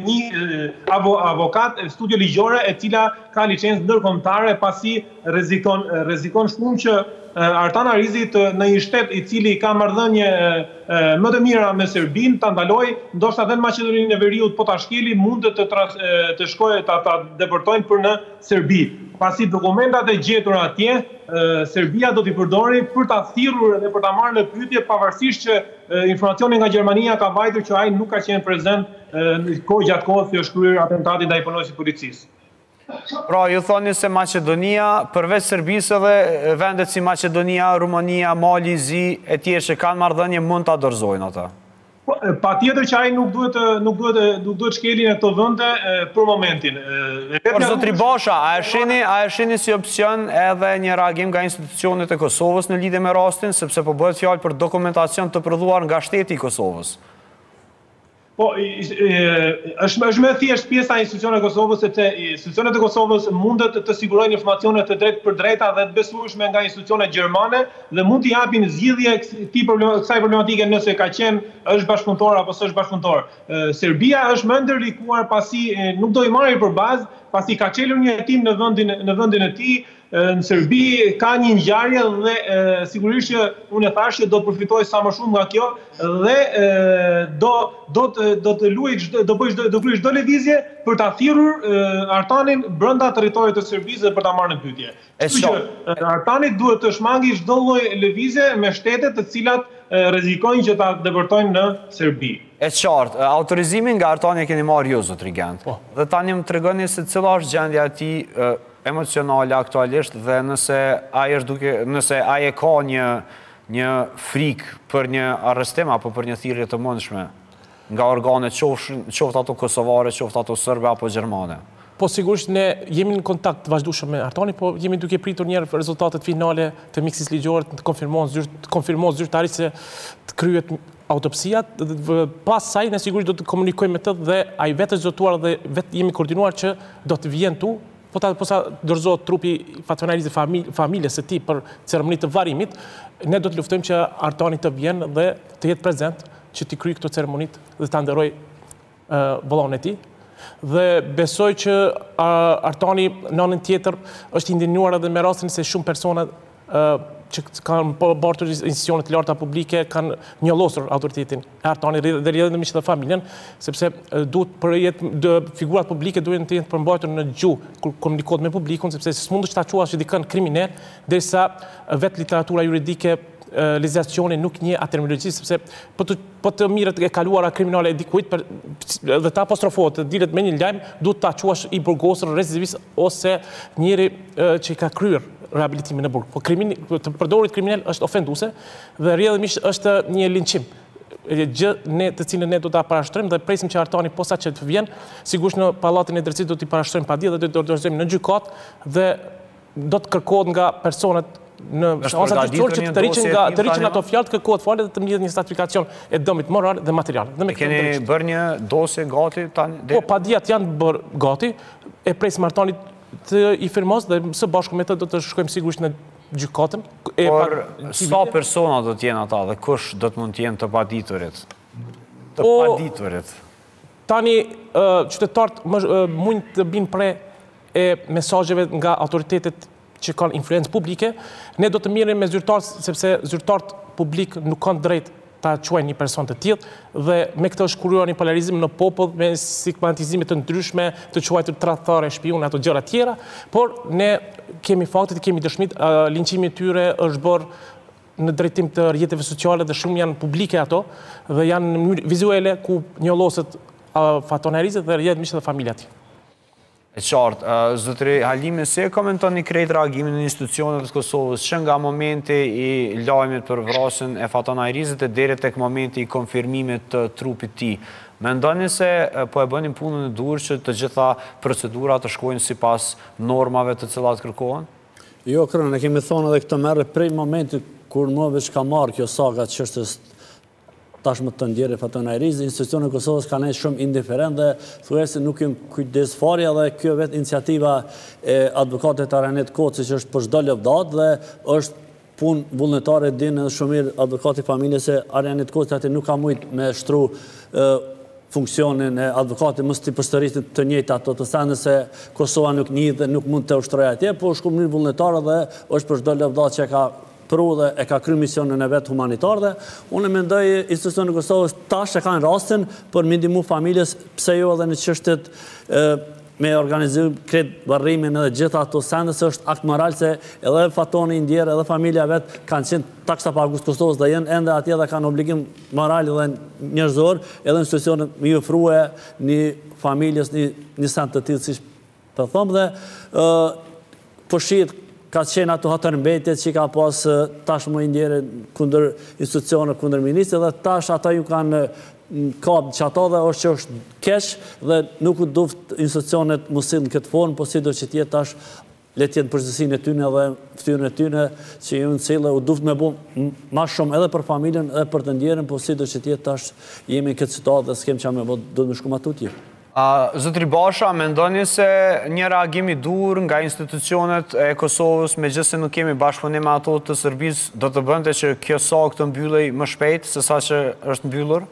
një avokat studio ligjore e cila ka licencë ndërkombëtare pasi rrezikon shumë që Artan Arizit në një shtet i cili ka marrëdhënie më të mira me Serbinë, ta ndaloj, ndoshta edhe në Maqedoninë e Veriut po ta shkeli mund të shkojë ta deportojnë për në Serbi. Pasi dokumentat e gjetura atje, Serbia do t'i përdori për ta thirrur dhe për ta marrë në pyetje pavarësisht që informacioni nga Gjermania ka vajtur që ai nuk ka qenë prezent gjatë kohës që është kryer atentati ndaj punonjësit policisë. Pra, ju thoni se Maqedonia, përveç Serbisë dhe vendet si Maqedonia, Rumania, Mali, Zi, e tjerë që kanë marrëdhënie mund ta dorëzojnë ata. Patjetër që ai nuk duhet shkelin e këto vende për momentin. Por zotri Basha, a e shihni si opsion edhe një reagim nga institucionet e Kosovës në lidhje me rastin, sepse po bëhet fjalë për dokumentacion të prodhuar nga shteti i Kosovës? Po, është më thjesht pjesa e institucioneve të Kosovës, sepse institucionet e Kosovës mundet të sigurojnë informacione të drejtë për drejta dhe të besueshme nga institucionet gjermane dhe mund t'i japin zgjidhje kësaj problematike nëse ka qenë është bashkëpunëtor apo s'është bashkëpunëtor. Serbia është më ndërlikuar pasi nuk do i marrë për bazë, pasi ka çelur një hetim në vendin e tij. Në Serbi ka një ngjarje dhe sigurisht që unë e thash që do të përfitoj sa më shumë nga kjo dhe do kryej çdo lëvizje për ta thirrur Artanin brenda territorit të Serbisë dhe për ta marrë në pyetje. Kështu që Artani duhet të shmangi çdo lloj lëvizje me shtete të cilat rrezikojnë që ta deportojnë në Serbi. E qartë, autorizimin nga Artani e keni marrë ju, zotri Gent. Dhe tani më tregoni se cila është gjendja e tij emocionale aktualisht dhe nëse ai e ka një frikë për një arrestim apo për një thirrje të mundshme nga organet qoftë ato kosovare, qoftë ato serbe apo gjermane. Po sigurisht ne jemi në kontakt vazhdueshëm me Artani, po jemi duke pritur njerë rezultatet finale të mjekësisë ligjore të konfirmohet zyrtarisht se të kryhet autopsia. Pas saj ne sigurisht do të komunikojmë me të dhe ai vetë është zotuar dhe vetë jemi koordinuar që do të vjen tu. Po sa dorëzohet trupi Faton Arizit familjes së tij për ceremoninë të varrimit, ne do të luftojmë që Artani të vjen dhe të jetë prezent që të kryejë këto ceremonitë dhe ta nderoj vëllain e tij. Dhe besoj që Artani në anën tjetër është indignuar edhe me rastin se shumë persona që kanë bartur institucionet të larta publike kanë njollosur autoritetin e Artanit dhe rrjedhëmisht dhe familjen, sepse figurat publike duhen të jenë përmbajtur në gjuhë kur komunikohet me publikun, sepse s'mundesh ta quash dikën kriminal derisa vetë literatura juridike legislacioni nuk njeh atë terminologji, sepse po të mirët e kaluara kriminale e dikujt dhe ta apostrofohet, dilet me një lajm, duhet ta quash i burgosur, recidivist ose njëri që ka kryer rehabilitimin në burg. Po të përdorit kriminal është ofenduese dhe rrjedhëmisht është një linçim. Gjë të cilën ne do ta parashtrojmë dhe presim që Artani posa që të vjen, sigurisht në pallatin e drejtësisë do t'i parashtrojmë paditje dhe do të dorëzojmë në gjykatë dhe do të kërkohet nga personat në seanca gjyqësore që të rriqen ato fjalë, kërkohet falë dhe të mbledhet një certifikacion e dëmit moral dhe material. Keni bërë një dosje gati tani? Po, padijat janë bërë gati, e presim Artanit të i firmos dhe së bashku me të do të shkojmë sigurisht në gjykatën. Por sa persona do t'jenë ata dhe kush do të mund t'jenë të paditurit? Të paditurit? Tani, qytetarët mund të binë pre e mesazheve nga autoritetet që kanë influencë publike. Ne do të mirëm me zyrtarët, sepse zyrtarët publik nuk kanë drejt ta quajnë një person të tillë dhe me këtë është krijuar një polarizim në popull me stigmatizime të ndryshme, të quajtur tradhtarë, shpion ato gjëra tjera, por ne kemi faktet, kemi dëshmit, linçimi i tyre është bërë në drejtim të rrjeteve sociale dhe shumë janë publike ato dhe janë në mënyrë vizuale ku njolloset Faton Arizit dhe rrjedhëmisht dhe familja e tij. E qartë, zotëri Halimi, si e komenton një krejt reagimin në institucionet të Kosovës që nga momenti i lajmit për vrasjen e Faton Arizit e deri tek momenti i konfirmimit të trupit tij? Mendoni se po e bënin punën e dur që të gjitha procedurat të shkojnë sipas normave të cilat kërkohen? Jo, Krën, ne kemi thonë edhe këtë merre prej momentit kur më veç ka marrë kjo saga çështës tashmë të ndjerë Faton Arizit, institucionet e Kosovës kanë qenë shumë indiferent dhe thuajse nuk janë kujdesfarja dhe kjo vetë iniciativa e advokatit Aranet Koci që është për çdo lëvdat dhe është punë vullnetare dinë shumë mirë advokati familjes se Aranet Koci atë nuk ka mujt me shtru funksionin e advokatit mos t'i përsërisin të njëjtë ato të thënë se Kosova nuk njeh dhe nuk mund të ushtrojë atje, po është shumë mirë vullnetare dhe është për çdo lëvdat që ka pru dhe e ka kry misionin e vetë humanitar dhe unë mendoj institucionet e Kosovës tash e kanë rastin për me ndihmu familjes pse jo edhe në çështjet me organizim kret varrimin edhe gjitha ato sende se është akt moral se edhe Fatoni Indjer edhe familja vet kanë qenë taksapagus Kosovës dhe janë ende atje dhe kanë obligim moral dhe njerëzor edhe institucionet me ofrue një familjes një send të tillë siç po them dhe po shihet ka qenë ato hatërmbetjet që ka pas tashmë Indjere kundër institucioneve, kundër ministrit dhe tash ata ju kanë kap që ato dhe është që është keq dhe nuk u duft institucionet musil në këtë formë, po si do që tjetë tash le tjetë përgjithësinë e tyne dhe ftyrën e tyne që ju në cilë u duft me bu ma shumë edhe për familjen edhe për të ndjerën, po si do që tjetë tash jemi në këtë situatë dhe s'kem që me bo do të më shku ma tutje. Zotri Basha, mendoni se një reagim i dur nga institucionet e Kosovës, me gjithë se nuk kemi bashkëpunim me ato të Serbisë, do të bënte që kjo sakë të mbyllej më shpejt se sa që është mbyllur?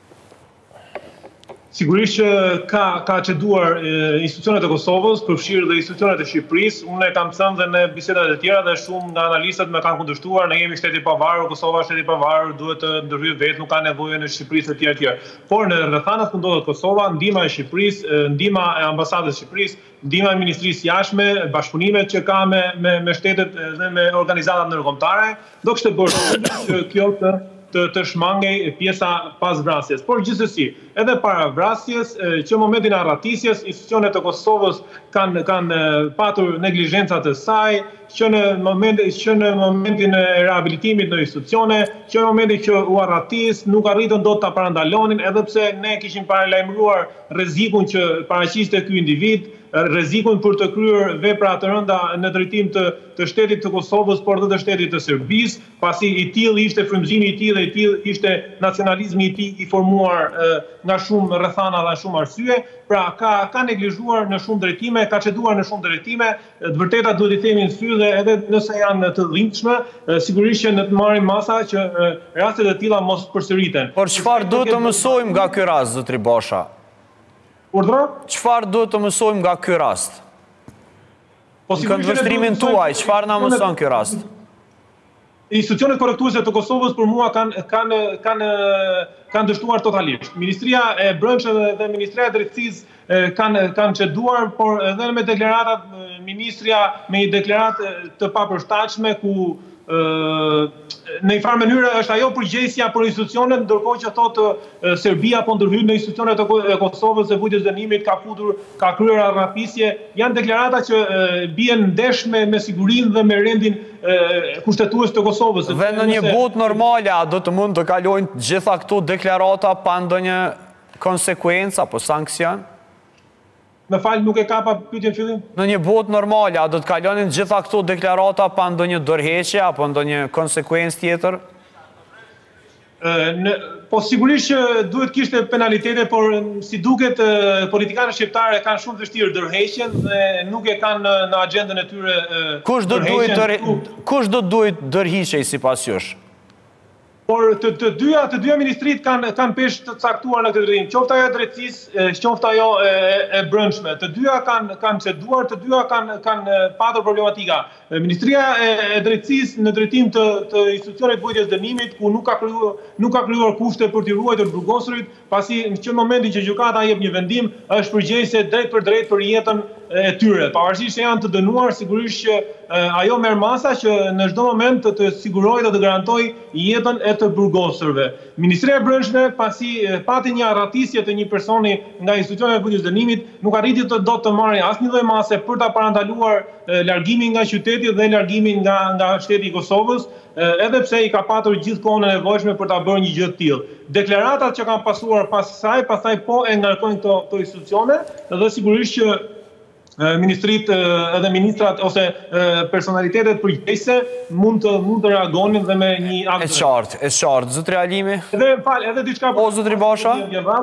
Sigurisht që ka qeduar institucionet e Kosovës, përfshirë dhe institucionet e Shqipërisë. Unë e kam thënë dhe në bisedat e tjera dhe shumë nga analistët me kanë kundërshtuar, ne jemi shteti pavarur, Kosova është shteti pavarur, duhet të ndërhyjë vetë, nuk ka nevojë në Shqipërisë e tjera. Por në rrethanat ku ndodhet Kosova, ndihma e Shqipërisë, ndihma e ambasadës së Shqipërisë, ndihma e Ministrisë Jashtme, bashkëpunimet që ka me shtetet dhe me organizatat ndërkombëtare, do kishte bërë që kjo të shmangej pjesa pas vrasjes. Por gjithsesi, edhe para vrasjes, që momentin e arratisjes, institucionet e Kosovës kanë patur neglizhencat e saj, që në momentin e rehabilitimit në institucione, që në momentin që u arratis, nuk arritën do të parandalonin, edhe pse ne kishim paralajmëruar rrezikun që paraqiste ky individ, rrezikun për të kryer vepra të rënda në drejtim të shtetit të Kosovës, por dhe të shtetit të Serbisë, pasi i tillë ishte frymëzimi i tij dhe i tillë ishte nacionalizmi i tij i formuar nga shumë rrethana dhe shumë arsye. Pra ka neglizhuar në shumë drejtime, ka çeduar në shumë drejtime, të vërtetat duhet i themi në sy dhe edhe nëse janë të dhimbshme, sigurisht që ne të marrim masa që rastet e tilla mos përsëriten. Por çfarë duhet të mësojmë nga ky rast, zotri Basha? Çfarë duhet të mësojmë nga ky rast? Në këndvështrimin tuaj, çfarë na mëson ky rast? Institucionet korrektuese të Kosovës për mua kanë dështuar totalisht. Ministria e Brendshme dhe Ministria e Drejtësisë kanë çeduar, por edhe me deklaratat ministria me një deklaratë të papërshtatshme ku në një farë mënyrë është ajo përgjegjësia për institucionet, ndërkohë që thotë Serbia po ndërhyr në institucionet e Kosovës e vujtjes dënimit, ka kryer arratisje, janë deklarata që bien ndesh me sigurinë dhe me rendin kushtetues të Kosovës. Dhe në një botë normale, a do të mund të kalojnë gjitha këto deklarata pa ndonjë konsekuencë apo sankcion? Me falë, nuk e kapa pyetjen fillim? Në një botë normale, a do të kalonin gjitha këto deklarata pa ndonjë dorëheqje apo ndonjë konsekuencë tjetër? Po sigurisht që duhet kishte penalitete, por si duket politikanët shqiptarë kanë shumë vështirë dorëheqjen dhe nuk e kanë në agjendën e tyre. Kush do duhet dorëhiqej sipas jush? Por të dyja ministrit kanë peshë të caktuar në këtë drejtim, qoftë ajo e drejtësisë, qoftë ajo e brendshme. Të dyja kanë çeduar, të dyja kanë patur problematika. Ministria e drejtësisë në drejtim të institucionit vujtjes dënimit, ku nuk ka krijuar kushte për t'i ruajtur burgosurit, pasi në momentin që gjykata jep një vendim, është përgjegjëse drejt për jetën e tyre. Pavarësisht se janë të dënuar, sigurisht që ajo merr masa që në çdo moment të sigurojë dhe të garantojë jetën e të burgosurve. Ministria e Brendshme, pasi pati një arratisje të një personi nga institucionet e vujtjes dënimit, nuk arriti dot të marrë asnjë lloj mase për ta parandaluar largimin nga qyteti dhe largimin nga shteti i Kosovës, edhe pse i ka patur gjithkohën e nevojshme për ta bërë një gjë të tillë. Deklaratat që kanë pasuar pas saj, pastaj po e ngarkojnë këto institucione dhe sigurisht që ministrit edhe ministrat ose personalitetet përgjegjëse mund të reagonin dhe me një akt. E qartë. Zotri Alimi? Edhe diçka po zotri Basha?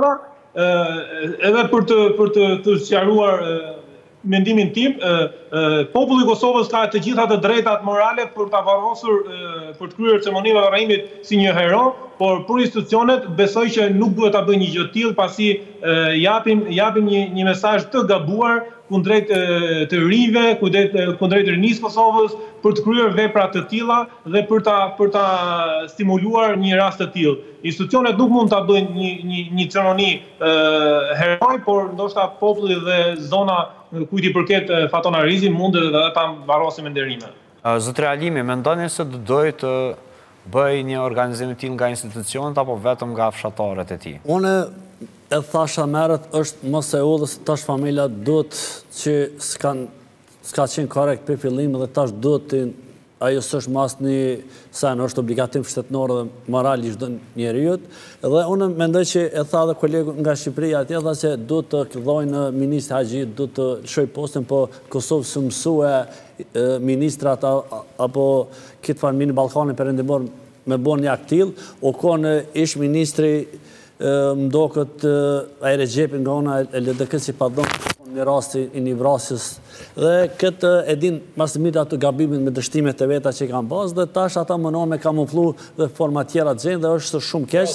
Edhe për të sqaruar mendimin tim, populli i Kosovës ka të gjitha të drejtat morale për ta varrosur, për të kryer ceremoninë e varrimit si një hero, por për institucionet besoj që nuk duhet ta bëjnë një gjë të tillë, pasi japin një mesazh të gabuar kundrejt të rive, kundrejt rinisë Kosovës, për të kryer vepra të tilla dhe për ta stimuluar një rast të tillë. Institucionet nuk mund ta bëjnë një ceremoni heroj, por ndoshta populli dhe zona kujt i përket Faton Hajrizi mundet edhe ta mbarosin me nderime. Zotri Alimi, mendoni se doj të bëj një organizim të tillë nga institucionet apo vetëm nga fshatarët e tij? Unë e thasha merët është mos e udhës, tash familja duhet që s'ka qenë korrekt për fillim dhe tash duhet të ajo s'është mas një sen, është obligatim shtetënor dhe moral i çdo njeriut. Dhe unë mendoj që e tha dhe kolegu nga Shqipëria atje, tha se duhet të këllojnë ministri Haxhi, duhet të lëshoj postin, po Kosovë së mësue ministrat apo këtë farë mini Ballkanin perëndimor me bon një aktil, o konë ish ministri më do këtë a i Regjepin nga ona e LDK si pa dhëmë një rasti i një vrasjes dhe këtë edin mas të mirë ato gabimin me dështimet e veta që i kam pas dhe tash ata mënon me kamuflu dhe forma tjera të gjenë dhe është shumë keq.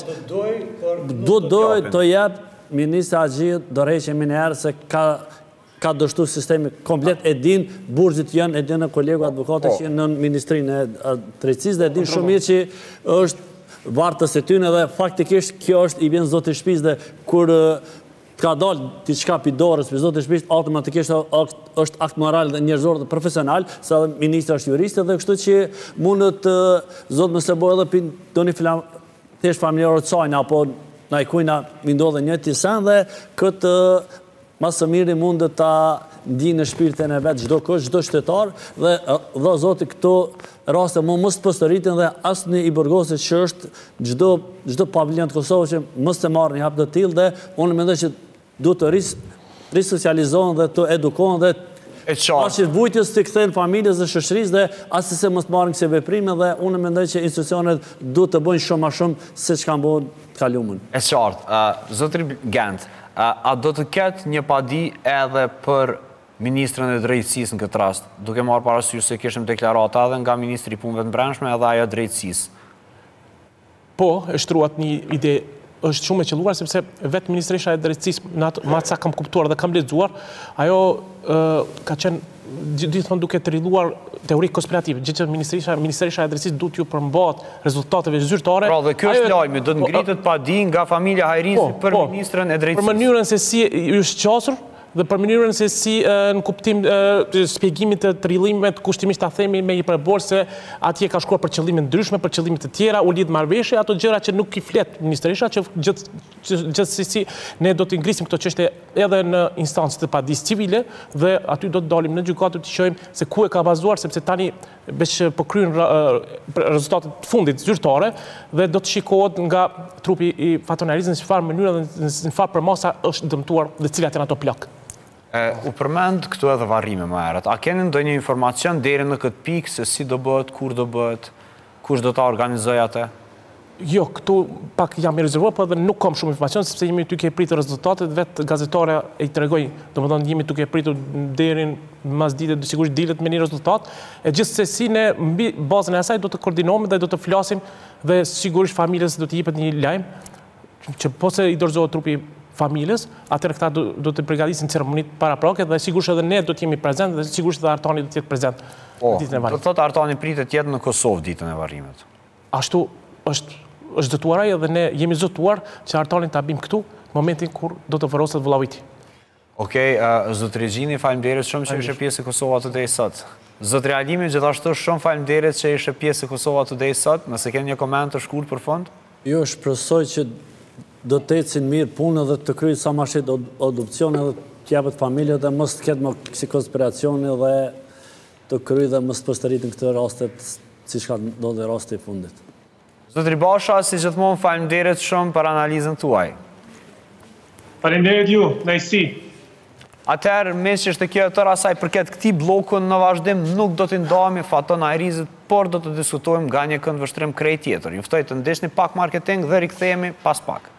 Doj të jep Ministri Haxhi dorëheqje më njëherë se ka dështu sistemi komplet edin, burgjit janë, edin e kolegu advokate që janë në Ministrinë e Drejtësisë dhe edin shumë mirë që është vartës e tyne dhe faktikisht kjo është i vjen zotë i shtëpisë dhe kur ka dalë diçka pi dorës për zotë i shtëpisë, automatikisht është akt moral dhe njerëzor dhe profesional, sa dhe ministra është juriste dhe kështu që mundet zotë më sebo edhe për do një thjesht familjarët sajnë apo na i kujna mi ndodhe një tisen dhe këtë masë miri mundet ta ndi në shpirtin e vetë gjdo kështë, gjdo shtetar dhe zoti këto raste mos të postëritin dhe asë një i burgosit që është gjdo pavilion të Kosovë që mos të marrë një hap të tillë dhe unë mendoj që duhet të risocializohen dhe të edukohen dhe pashit vujtjes të kthejnë familjes dhe shoqërisë dhe asë se mos marrin këse veprime dhe unë mendoj që institucionet duhet të bëjnë shumë ma shumë se që kanë bëjnë të kalumun. E qartë, zotri Gent, a do të ketë një padi edhe për Ministrën e Drejtësisë në këtë rast, duke marrë parasysh se kishim deklarata edhe nga Ministri i Punëve të Brendshme edhe ajo Drejtësisë? Po, e shtruat një ide është shumë e qelluar, sepse vetë Ministresha e Drejtësisë, ma ca kam kuptuar dhe kam lexuar, ajo ka qenë gjithmonë duke të rriluar teori konspirative, gjithë që Ministresha e Drejtësisë duhet ju përmbahet rezultateve zyrtare. Pra dhe kjo është lajmi, do të ngritet padi nga familja Hajrizi për Ministrën e Drejtësisë. Për mënyrën se si është qasur, dhe për mënyrën se si në kuptim shpjegimit të rrillimit kushtimisht ta themi me i përbor se atje ka shkuar për qëllime ndryshme, për qëllime të tjera, u lidh marrëveshje, ato gjëra që nuk i flet Ministresha, që gjithsesi ne do të ngrisim këto çështje edhe në instancë të padisë civile dhe aty do të dalim në gjykatë të shohim se ku e ka bazuar, sepse tani veç po kryen rezultatet të fundit zyrtare dhe do të shikohet nga trupi i Faton Hajrizit në çfarë mënyrë dhe në çfarë përmasa është dëmtuar dhe cilat janë ato plak. U përmend këtu edhe varrime më herët. A keni ndonjë informacion deri në këtë pikë se si do bëhet, kur do bëhet, kush do ta organizojë atë? Jo, këtu pak jam i rezervuar, po edhe nuk kam shumë informacion, sepse jemi duke pritur rezultatet, vetë gazetare e i tregoj, domethënë jemi duke pritur deri mas dite, sigurisht dilet me një rezultat, e gjithsesi ne mbi bazën e asaj do të koordinohemi dhe do të flasim dhe sigurisht familjes do të jepet një lajm që pose i dorëzohet trupi familjes, atëherë këta do të përgatisin ceremonitë paraprake dhe sigurisht edhe ne do të jemi prezent dhe sigurisht edhe Artani do të jetë prezent ditën e varrimit. Do thotë Artani pritet të jetë në Kosovë ditën e varrimit. Ashtu është zëtuar ai dhe ne jemi zëtuar që Artanin ta bëjmë këtu momentin kur do të vëroset vëllaviti. Okej, zotri Regjini, faleminderit shumë që ishe pjesë e Kosova Today sot. Zotri Alimi, gjithashtu shumë faleminderit që ishe pjesë e Kosova Today sot. Nëse keni një koment të shkurt për fund? Jo, shpresoj që do të ecin mirë punë dhe të kryet sa më shpejt adopcione dhe të japet familje dhe mos të ketë më kësi konspiracione dhe të kryet dhe mos të pëstëritin këtë rastet si shka do dhe rastet i fundit. Zotri Basha, si gjithmonë faleminderit shumë për analizën tuaj. Faleminderit ju, nëjësi. Atëherë, mes që është kjo e tërë asaj përket këtij blokun në vazhdim nuk do të ndahemi Faton Hajrizit, por do të diskutojmë nga një këndvështrim krejt tjetër. Ju ftoj të ndeshni pak marketing dhe rikthehemi pas pak.